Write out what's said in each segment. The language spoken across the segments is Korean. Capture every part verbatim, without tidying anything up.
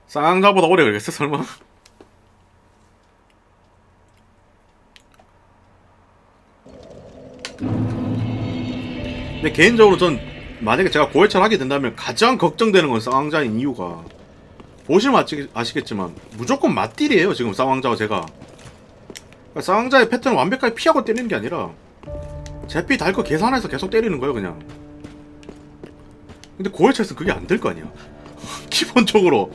쌍장보다 오래 걸리겠어 설마? 근데 개인적으로 전 만약에 제가 고해철 하게 된다면 가장 걱정되는 건 쌍왕자인 이유가, 보시면 아시겠지만 무조건 맞딜이에요 지금 쌍왕자와 제가. 그러니까 쌍왕자의 패턴을 완벽하게 피하고 때리는 게 아니라 제피 달 거 계산해서 계속 때리는 거예요 그냥. 근데 고해철에서 그게 안 될 거 아니야 기본적으로.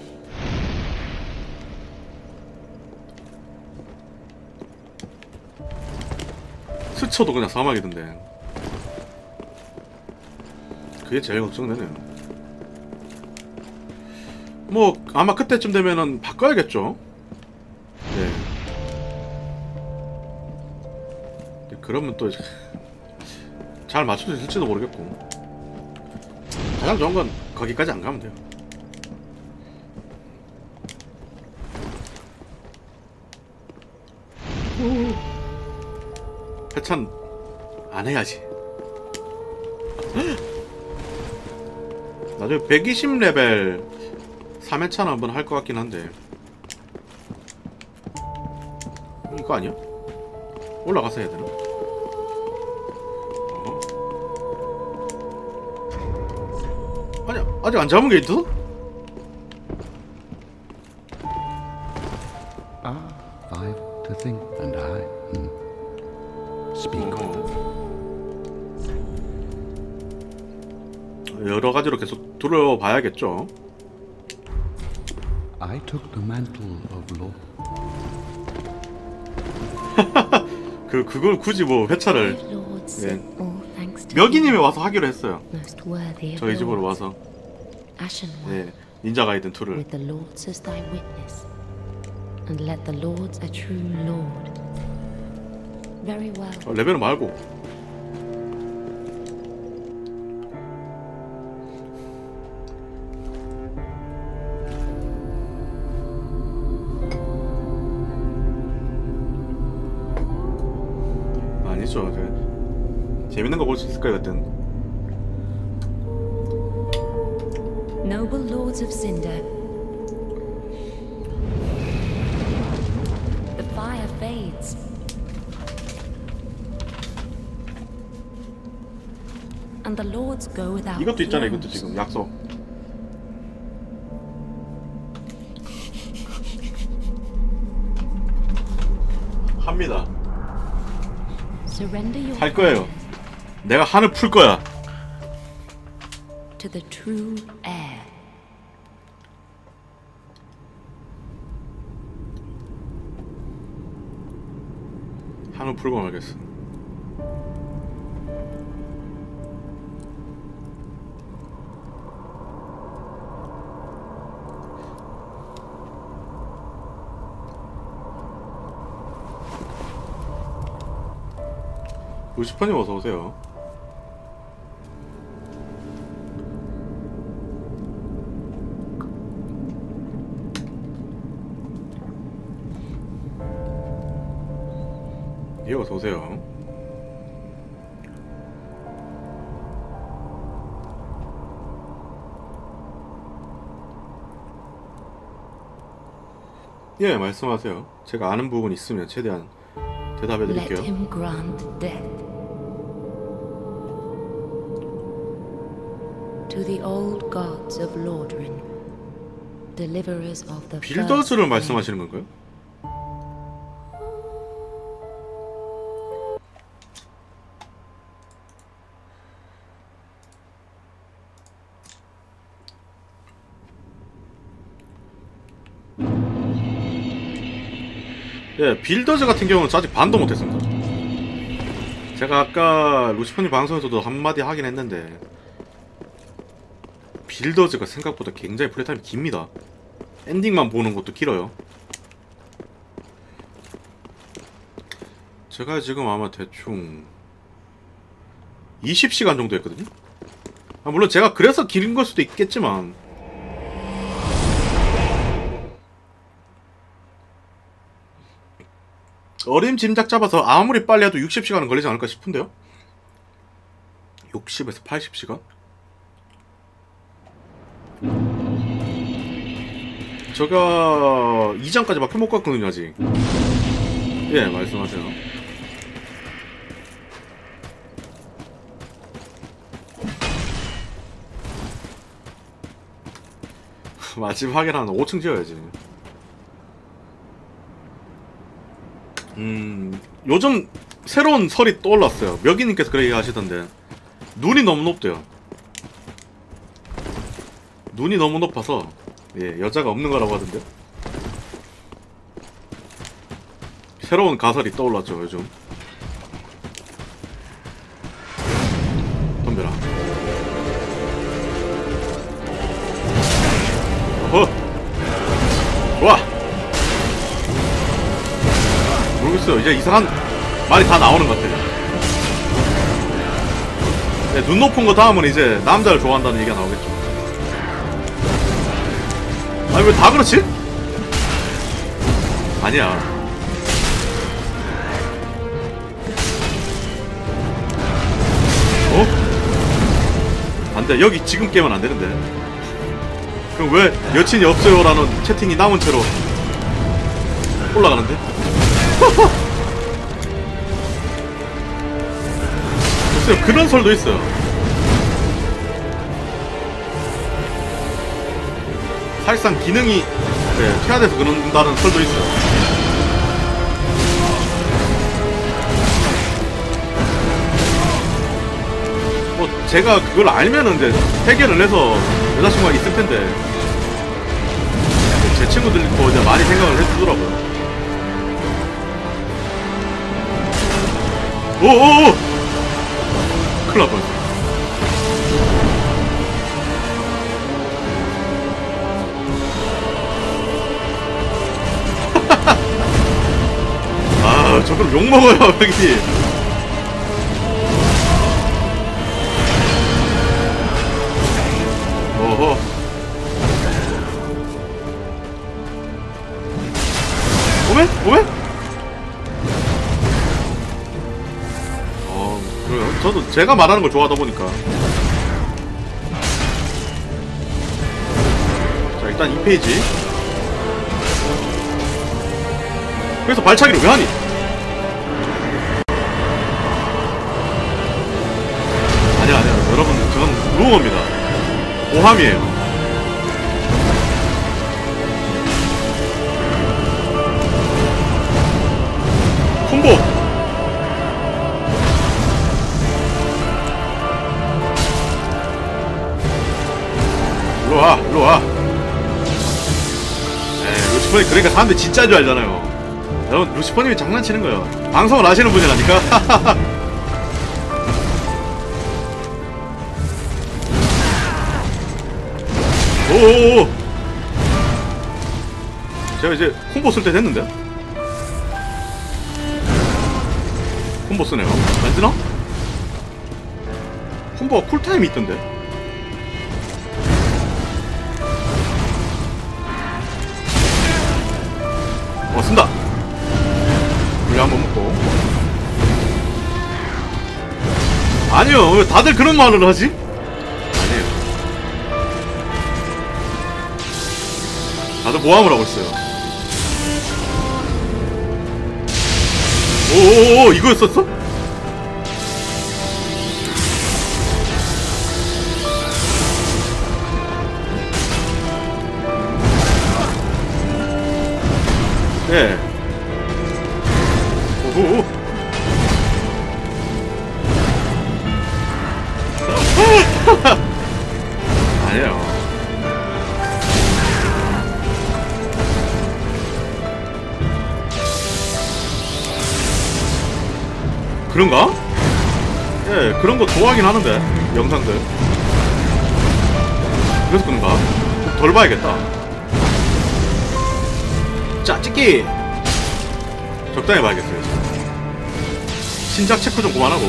스쳐도 그냥 사막이던데. 그게 제일 걱정되네요. 뭐 아마 그때쯤 되면은 바꿔야겠죠. 네. 그러면 또 잘 맞출 수 있을지도 모르겠고, 가장 좋은 건 거기까지 안 가면 돼요. 해찬 안 해야지. 나중에 백이십 레벨 삼 회차는 한번 할 것 같긴 한데. 이거 아니야? 올라가서 해야 되나? 어? 아니야, 아직 안 잡은 게 있어? Ah, I've to think, and I hmm, speak of. 여러 가지로 계속 둘러봐야겠죠. I took the mantle of law. 그 그걸 굳이 뭐 회차를, 예. 묘기님이 와서 하기로 했어요. 저희 집으로 와서. 예, 닌자 가이든 이를. 어, 레벨은 말고. 아니죠. 재밌는 거 볼 수 있을까요, 그땐? Noble lords of Cinder, the fire fades. And the lords go without. 이것도 있잖아, 이것도 지금 약속. 합니다. 할 거예요. 내가 한을 풀 거야. To the true heir. 한을 풀고 말겠어. 루시퍼님 어서오세요. 예, 어서오세요. 예, 말씀하세요. 제가 아는 부분 있으면 최대한 대답해 드릴게요. Let him grant death to the old gods of Lordran, deliverers of the 빌더즈를 말씀하시는 건가요? 예, 빌더즈 같은 경우는 아직 반도 못했습니다. 제가 아까 루시퍼님 방송에서도 한마디 하긴 했는데, 빌더즈가 생각보다 굉장히 플레이타임이 깁니다. 엔딩만 보는 것도 길어요. 제가 지금 아마 대충 이십 시간 정도 했거든요. 아, 물론 제가 그래서 긴 걸 수도 있겠지만, 어림짐작 잡아서 아무리 빨리 해도 육십 시간은 걸리지 않을까 싶은데요? 육십에서 팔십 시간? 제가 이 장까지밖에 못 갔거든요 아직. 예, 말씀하세요. 마지막에는 한 오 층 지어야지. 음, 요즘 새로운 설이 떠올랐어요. 묘기님께서 그렇게 하시던데 눈이 너무 높대요. 눈이 너무 높아서 예, 여자가 없는 거라고 하던데. 새로운 가설이 떠올랐죠 요즘. 덤벼라. 어허. 좋아. 모르겠어요. 이제 이상한 말이 다 나오는 것 같아요. 네, 눈 높은 거 다음은 이제 남자를 좋아한다는 얘기가 나오겠죠. 아니 왜 다 그렇지? 아니야. 어? 안돼. 여기 지금 깨면 안되는데. 그럼 왜 여친이 없어요 라는 채팅이 남은 채로 올라가는데? 글쎄요, 그런 설도 있어요. 사실상 기능이 네, 퇴화돼서 그런다는 설도 있어요. 뭐 제가 그걸 알면은 이제 해결을 해서 여자친구가 있을 텐데 제 친구들도 이제 많이 생각을 해주더라고요. 오오오! 큰일 날 뻔했어. 아, 저 그럼 욕먹어요, 여기. 어허. 오메? 오메? 어, 그래요. 저도 제가 말하는 걸 좋아하다 보니까. 자, 일단 이 페이지. 그래서 발차기를 왜 하니? 아니야, 아니야. 여러분, 저건 루머입니다. 오함이에요. 콤보! 일로와, 일로와. 에이, 루시퍼님, 그러니까 사람들이 진짜인 줄 알잖아요. 여러분, 루시퍼님이 장난치는 거예요. 방송을 하시는 분이라니까. 오오오. 제가 이제 콤보 쓸 때 됐는데? 콤보 쓰네요. 안 쓰나? 콤보가 쿨타임이 있던데? 어, 쓴다! 물리 한번 먹고. 아니요, 왜 다들 그런 말을 하지? 다들 모함을 하고 있어요. 오오오, 이거였었어? 네. 오오오. 아니에요. 그런가? 예, 그런 거 좋아하긴 하는데, 영상들. 그래서 그런가? 좀 덜 봐야겠다. 자, 찍기! 적당히 봐야겠어요. 신작 체크 좀 그만하고.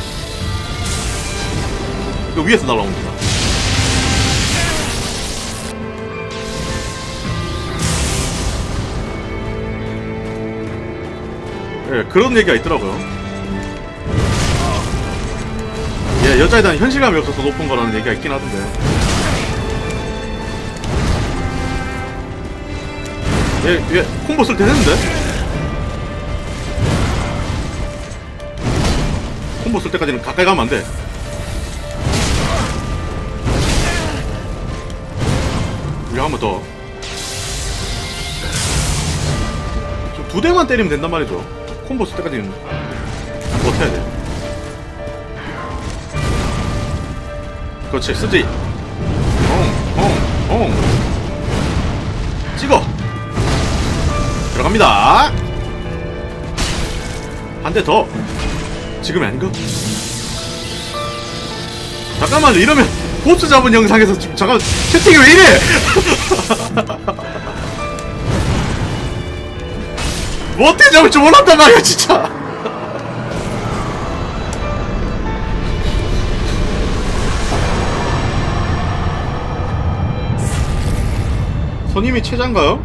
이거 위에서 날라옵니다. 예, 그런 얘기가 있더라고요. 예, 여자에 대한 현실감이 없어서 높은 거라는 얘기가 있긴 하던데. 얘, 얘 콤보 쓸 때 했는데? 콤보 쓸 때까지는 가까이 가면 안 돼. 우리 한 번 더. 두 대만 때리면 된단 말이죠. 콤보 쓸 때까지는 버텨야 돼. 그렇지, 쓰지. 엉, 엉, 엉. 찍어. 들어갑니다. 한 대 더. 지금이 아닌가? 잠깐만요. 이러면 보스 잡은 영상에서 지금 잠깐 채팅이 왜 이래? 뭐 어떻게 잡을 줄 몰랐단 말이야 진짜. 선임이 최장가요?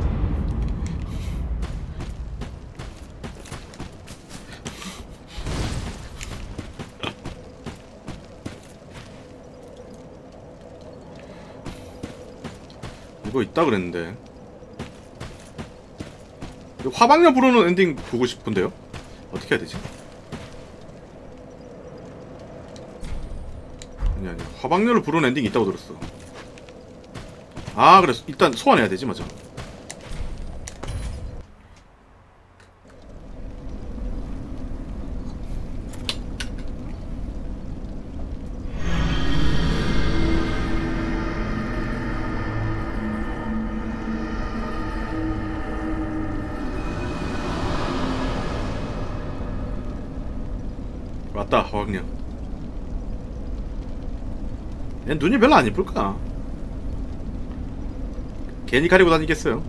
이거 있다 그랬는데. 화방녀 부르는 엔딩 보고 싶은데요? 어떻게 해야 되지? 아니 아니 화방녀를 부르는 엔딩이 있다고 들었어. 아 그래 일단 소환해야 되지 맞아. 맞다 화방녀. 얘 눈이 별로 안 이쁠까? 괜히 가리고 다니겠어요?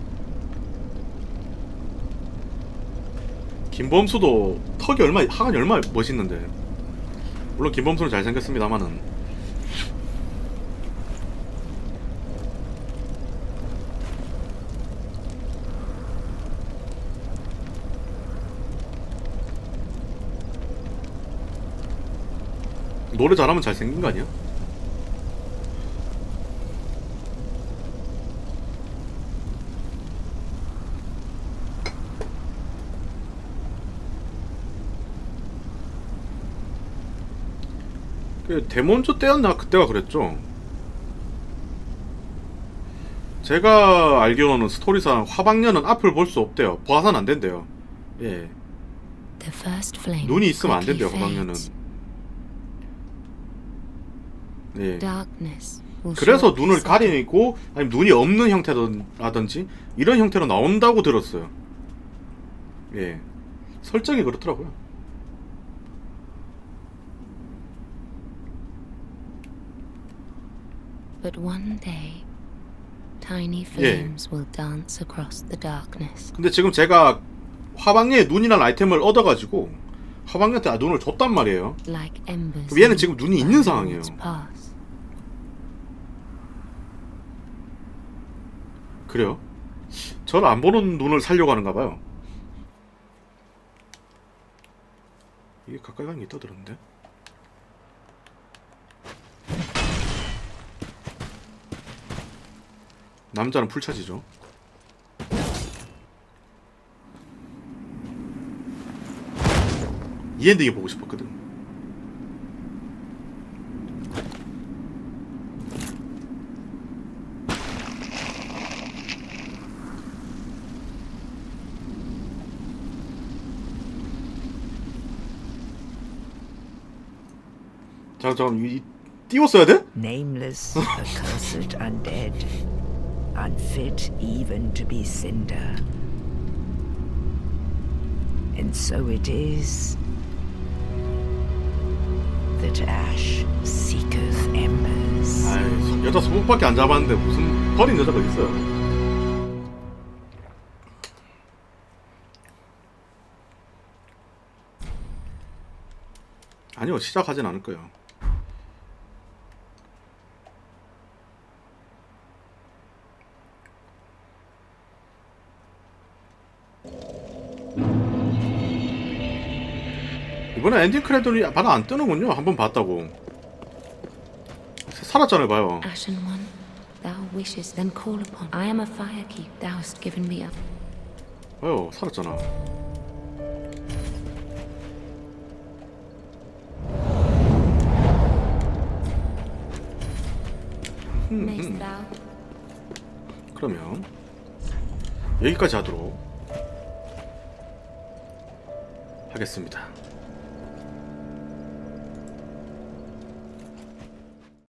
김범수도 턱이 얼마, 하관이 얼마 멋있는데. 물론 김범수는 잘생겼습니다만은. 노래 잘하면 잘생긴 거 아니야? 그 데몬즈 때였나 그때가 그랬죠. 제가 알기로는 스토리상 화방녀는 앞을 볼 수 없대요. 봐서는 안 된대요. 예. The first flame 눈이 있으면 안 quickly 된대요 화방녀는. fades. 예. Darkness will 그래서 shortly 눈을 settle. 가리고 아니면 눈이 없는 형태라든지 이런 형태로 나온다고 들었어요. 예. 설정이 그렇더라고요. But one day, tiny flames will dance across the darkness. 근데 지금 제가 화방녀의 눈이라는 아이템을 얻어가지고 화방녀한테 아, 눈을 줬단 말이에요. Like embers. 그럼 얘는 in 지금 눈이 있는 a 상황이에요. moon's pass. 그래요? 저를 안 보는 눈을 살려고 하는가 봐요. 이게 가까이 가는 게 있다 들었는데? 남자는 풀차지죠. 이 엔딩이 보고 싶었거든. 자, 잠깐 이 띄웠어야 돼? Nameless, accursed undead, unfit even to be cinder. And so it is that ash seeketh embers. 아이, 여자 소목밖에 안 잡았는데 무슨 버린 여자가 있어요. 아니요, 시작하진 않을 거예요. 이번에 엔딩 크레딧이 바로 안 뜨는군요. 한번 봤다고. 살았잖아요, 봐요. Ashen one, thou wishes, then call upon. I am a firekeep. Thou hast given me up. 봐요, 살았잖아. Makes it out. 그러면 여기까지 하도록 하겠습니다.